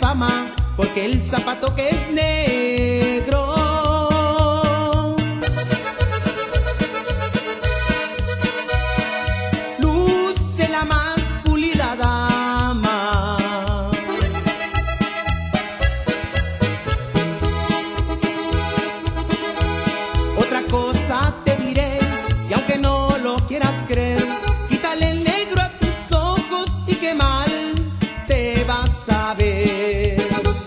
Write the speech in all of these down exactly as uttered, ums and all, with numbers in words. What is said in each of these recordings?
fama, porque el zapato que es negro luce la más pulida dama. Otra cosa te diré, y aunque no lo quieras creer, quítale el negro a tus ojos y qué mal te vas a ver.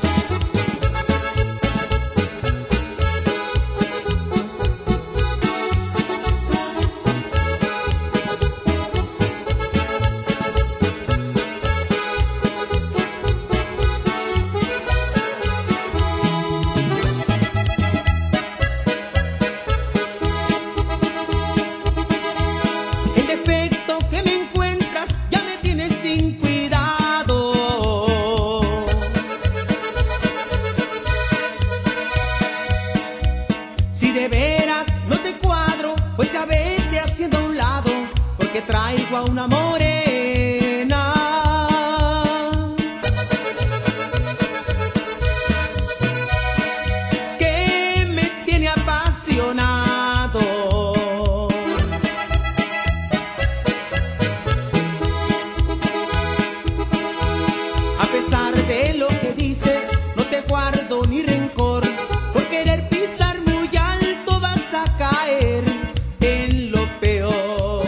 El defecto que me encuentras ya me tienes sin cuidado. Si de veras no te cuadro, pues ya vete haciendo a un lado, porque traigo a una morena que me tiene apasionado. A pesar de lo que dices, no te guardo ni rencor. Por querer pisar muy alto vas a caer en lo peor.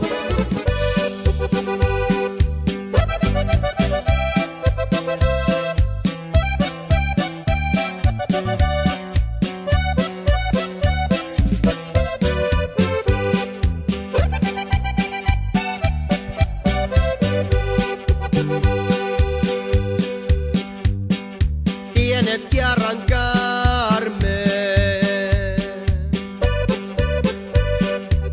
Tienes que arrancarme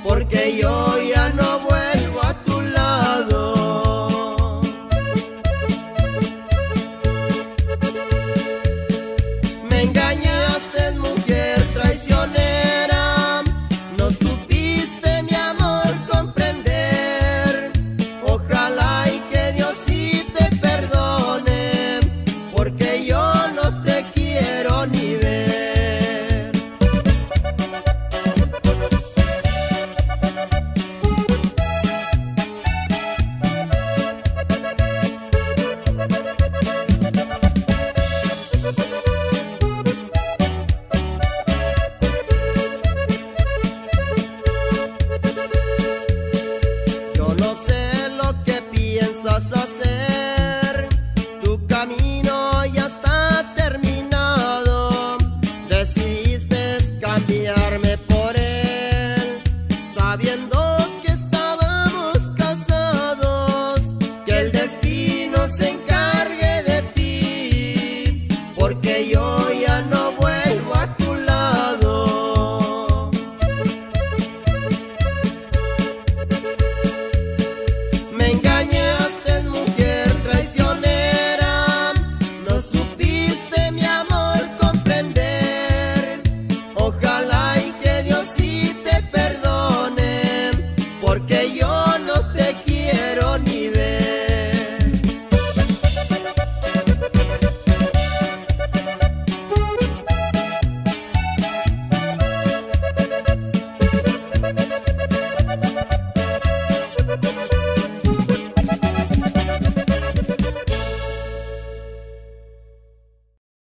porque yo ya no vuelvo a tu lado. Me engañaste, mujer traicionera, no supiste mi amor comprender. Ojalá y que Dios sí te perdone, porque yo no te quiero ni ver. Yo no sé lo que piensas